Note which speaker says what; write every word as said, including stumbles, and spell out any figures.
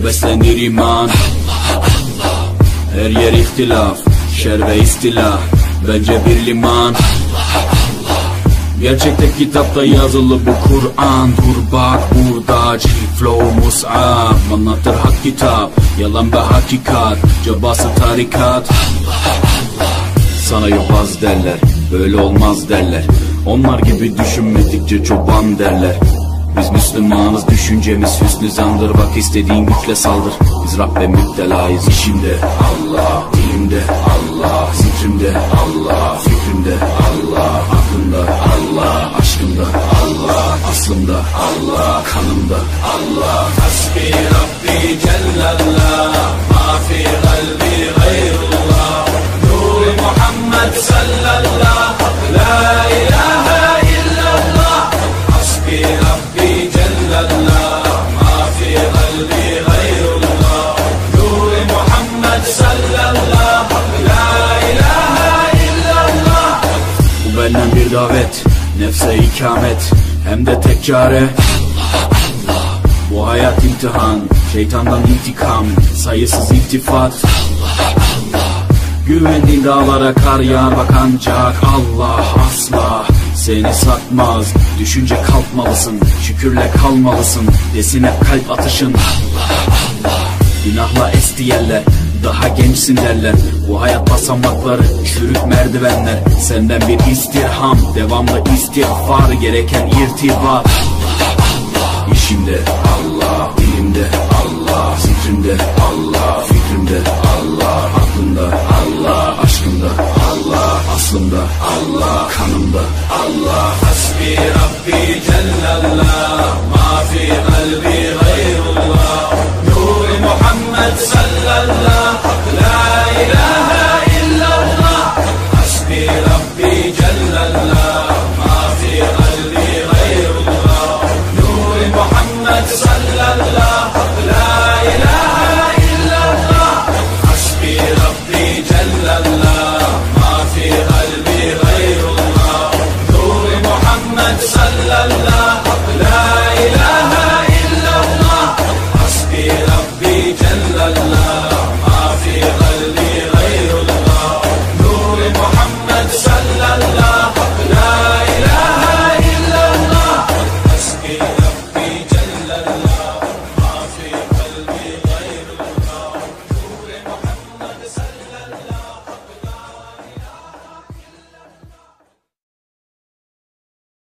Speaker 1: beslenir iman. Her yer ihtilaf, şer ve istilah, bence bir liman. Gerçekte kitapta yazılı bu Kur'an. Dur bak burada G-Flow Mus'ab, anlatır hak kitap, yalan ve hakikat, cabası tarikat. Sana yok az derler, böyle olmaz derler. Onlar gibi düşünmedikçe çoban derler. Biz Müslümanız, düşüncemiz hüsnü zandır. Bak istediğin güçle saldır, biz Rabbe müptelayız. İşimde Allah, dilimde Allah, zikrimde Allah, fikrimde Allah, aklımda Allah, aşkımda Allah, aslımda Allah, kanımda Allah. Hasbi Rabbi Cellallah, ma fi kalbi gayrullah. Nur Muhammed sallallahu, la ilahe illallah. Hasbi Rabbi Cellallah, ma fi kalbi gayrullah. Nur Muhammed sallallahu, la ilahe illallah. Bu benden bir davet, nefse ikamet, hem de tek çare. Bu hayat imtihan, şeytandan intikam, sayısız iltifat. Güvendiğin dağlara kar yağar bak ancak Allah asla seni satmaz. Düşünce kalkmalısın, şükürle kalmalısın, desin hep kalp atışın. Günahla esti yerler, daha gençsin derler. Bu hayat basamakları, çürük merdivenler. Senden bir istirham, devamlı istiğfar, gereken irtibat. İşimde Allah, dilimde Allah, zikrimde Allah, fikrimde Allah, aklımda Allah, aşkımda Allah, aslımda Allah, kanımda Allah. Hasbi Rabbi Cellallah, ma fi kalbi gayrullah. Nur Muhammed sallallahu, la ilahe illallah. Hasbi Rabbi Cellallah, ma fi kalbi gayrullah. Nur Muhammed sallallahu, la ilahe illallah. Hasbi Rabbi Cellallah, ma fi kalbi gayrullah. Nur Muhammed sallallahu, la ilahe illallah. Hasbi Rabbi Cellallah, ma fi kalbi gayrullah. Nur Muhammed sallallahu, la ilahe illallah. Hasbi Rabbi Cellallah, ma fi kalbi